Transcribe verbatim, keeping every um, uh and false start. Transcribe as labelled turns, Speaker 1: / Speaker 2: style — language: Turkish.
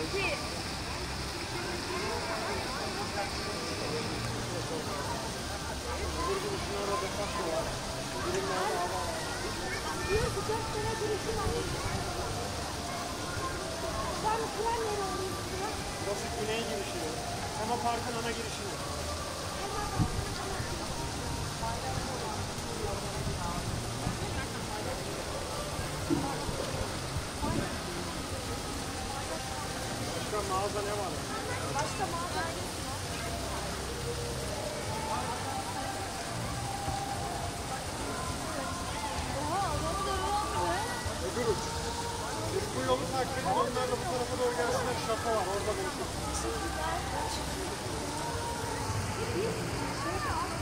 Speaker 1: İki. Bir sıcak sene girişi var. Ben tren yeri olayım sıra.
Speaker 2: Burası güney girişi. Tema Park'ın ana girişi. Başka mağaza ne var?
Speaker 1: Başka mağaza. Oha, adamı da öyle.
Speaker 2: Ödürüz. Biz bu yolu takip edip onlarla bu tarafa doğru gelsinler. Şato var, orada buluşuruz.
Speaker 1: Teşekkürler.